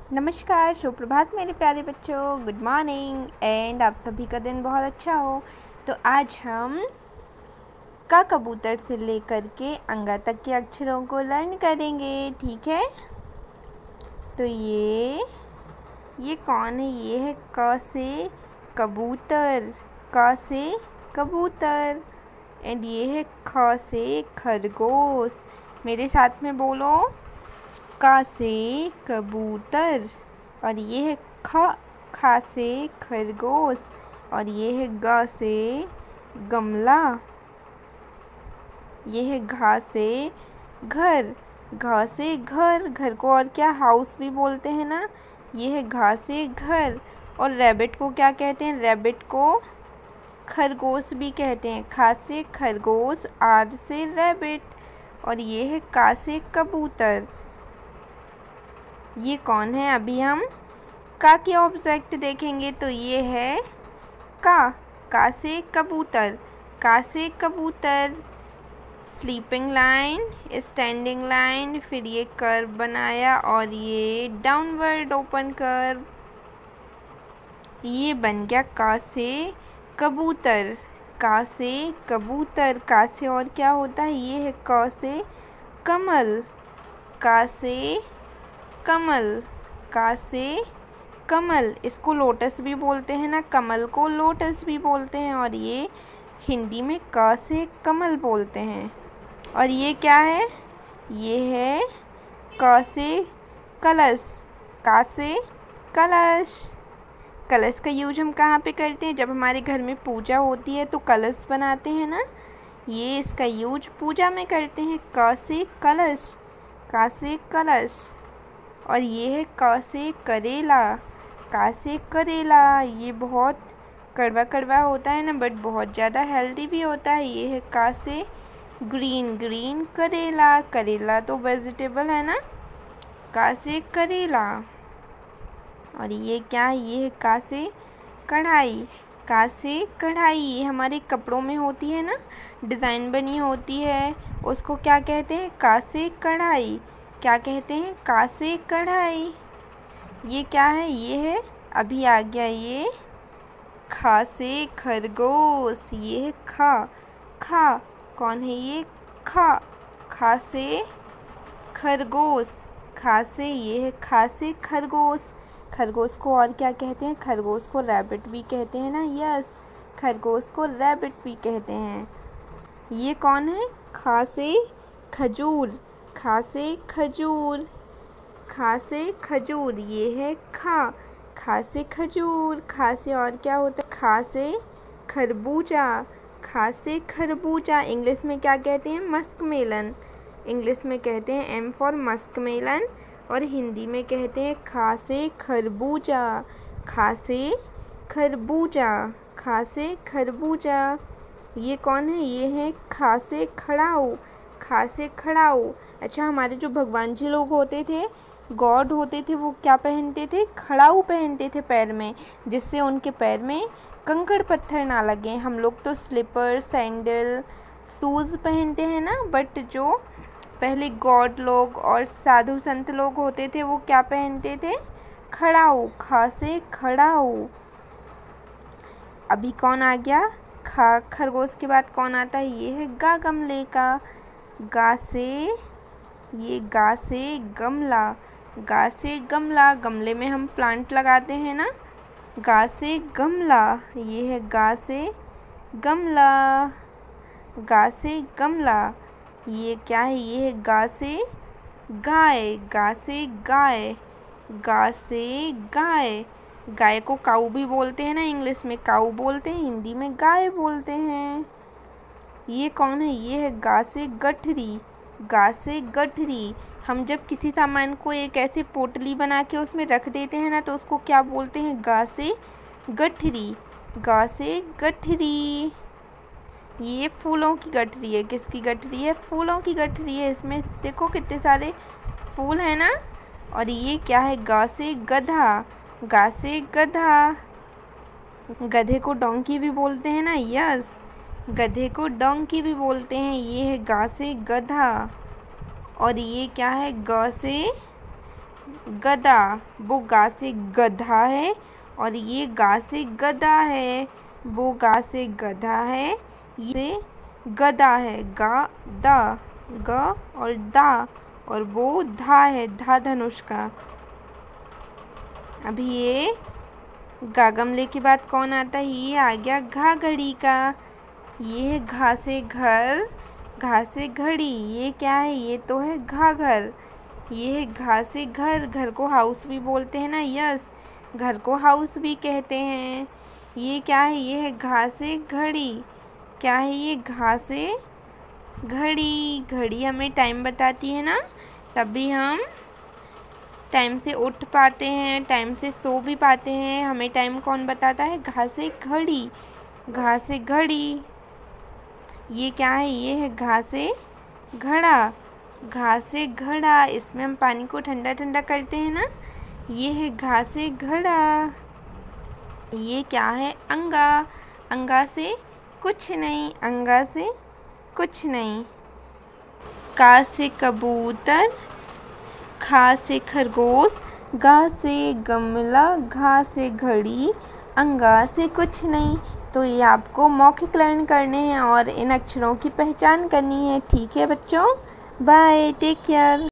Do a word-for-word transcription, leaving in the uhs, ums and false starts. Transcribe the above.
नमस्कार, सुप्रभात मेरे प्यारे बच्चों। गुड मॉर्निंग एंड आप सभी का दिन बहुत अच्छा हो। तो आज हम का कबूतर से लेकर के अंगा तक के अक्षरों को लर्न करेंगे, ठीक है। तो ये ये कौन है? ये है क से कबूतर, क से कबूतर। एंड ये है ख से खरगोश। मेरे साथ में बोलो, का से कबूतर। और ये है ख, खा से खरगोश। और ये है ग से गमला। ये है घा से घर, घा से घर। घर को और क्या हाउस भी बोलते हैं ना। ये है घा से घर। और रैबिट को क्या कहते हैं? रैबिट को खरगोश भी कहते हैं। खा से खरगोश, आर से रैबिट। और ये है का से कबूतर। ये कौन है? अभी हम का के ऑब्जेक्ट देखेंगे। तो ये है का, का से कबूतर। का से कबूतर, स्लीपिंग लाइन, स्टैंडिंग लाइन, फिर ये कर्व बनाया और ये डाउनवर्ड ओपन कर्व। ये बन गया का से कबूतर। का से कबूतर। का से और क्या होता है? ये है क से कमल। का से कमल, का से कमल। इसको लोटस भी बोलते हैं ना, कमल को लोटस भी बोलते हैं। और ये हिंदी में क से कमल बोलते हैं। और ये क्या है? ये है क से कलश। का से कलश। कलश का यूज हम कहाँ पे करते हैं? जब हमारे घर में पूजा होती है तो कलश बनाते हैं ना। ये इसका यूज पूजा में करते हैं। क से कलश, का से कलश। और ये है क से करेला। का से करेला। ये बहुत कड़वा कड़वा होता है ना, बट बहुत ज़्यादा हेल्दी भी होता है। ये है का से ग्रीन, ग्रीन करेला। करेला तो वेजिटेबल है ना। का से करेला। और ये क्या है? ये है का से कढ़ाई। का से कढ़ाई। ये हमारे कपड़ों में होती है ना, डिज़ाइन बनी होती है, उसको क्या कहते हैं? का से कढ़ाई। क्या कहते हैं? का से कढ़ाई। ये क्या है? ये है, अभी आ गया ये खा से खरगोश। ये है खा, खा कौन है? ये खा, खा से खरगोश। खा से, ये है खा से खरगोश। खरगोश को और क्या कहते हैं? खरगोश को रैबिट भी कहते हैं ना। यस, खरगोश को रैबिट भी कहते हैं। ये कौन है? खा से खजूर। खा से खजूर, खा से खजूर। ये है खा, खा से खजूर। खा से और क्या होता है? खा से खरबूजा। खा से खरबूजा। इंग्लिश में क्या कहते हैं? Musk melon. इंग्लिश में कहते हैं एम फॉर मस्क मेलन। और हिंदी में कहते हैं खा से खरबूजा। खा से खरबूजा, खा से खरबूजा। ये कौन है? ये है खा से खड़ाऊ। खा से खड़ाऊ। अच्छा, हमारे जो भगवान जी लोग होते थे, गॉड होते थे, वो क्या पहनते थे? खड़ाऊ पहनते थे पैर में, जिससे उनके पैर में कंकड़ पत्थर ना लगे। हम लोग तो स्लीपर, सैंडल, शूज़ पहनते हैं ना, बट जो पहले गॉड लोग और साधु संत लोग होते थे वो क्या पहनते थे? खड़ाऊ। खा से खड़ाऊ। अभी कौन आ गया? खा खरगोश के बाद कौन आता है? ये है गा, गमले का। गा से, ये गा से गमला। गा से गमला। गमले में हम प्लांट लगाते हैं ना। गा से गमला। ये है गा से गमला। गा से गमला। ये क्या है? ये है गा से गाय। गा से गाय। गा से गाय। गाय को काऊ भी बोलते हैं ना, इंग्लिश में काऊ बोलते हैं, हिंदी में गाय बोलते हैं। ये कौन है? ये है गा से गठरी। गा से गठरी। हम जब किसी सामान को एक ऐसे पोटली बना के उसमें रख देते हैं ना, तो उसको क्या बोलते हैं? गा से गठरी। गा से गठरी। ये फूलों की गठरी है। किसकी गठरी है? फूलों की गठरी है। इसमें देखो कितने सारे फूल हैं ना। और ये क्या है? गा से गधा। गा से गधा। गधे को डोंकी भी बोलते हैं ना। यस, गधे को डोंकी भी बोलते हैं। ये है गा से गधा। और ये क्या है? ग से गधा, वो गा से गधा है और ये गा से गधा है। वो गा से गधा है, ये गधा है। गा दा, ग और दा, और वो धा है, धा धनुष का। अभी ये गा गमले के बाद कौन आता है? ये आ गया घा घड़ी का। ये है घा से घर, घा से घड़ी। ये क्या है? ये तो है घा घर। ये है घा से घर, घर को हाउस भी बोलते हैं ना, यस, घर को हाउस भी कहते हैं। ये क्या है? ये है घा से घड़ी। क्या है ये? घा से घड़ी। घड़ी हमें टाइम बताती है ना, तभी हम टाइम से उठ पाते हैं, टाइम से सो भी पाते हैं। हमें टाइम कौन बताता है? घा से घड़ी, घा से घड़ी। ये क्या है? ये है घा से घड़ा, घा से घड़ा। इसमें हम पानी को ठंडा ठंडा करते हैं ना, ये है घा से घड़ा। ये क्या है? अंगा, अंगा से कुछ नहीं, अंगा से कुछ नहीं। का से कबूतर, खा से खरगोश, गा से गमला, घा से घड़ी, अंगा से कुछ नहीं। तो ये आपको मौखिक लर्न करने हैं और इन अक्षरों की पहचान करनी है। ठीक है बच्चों, बाय, टेक केयर।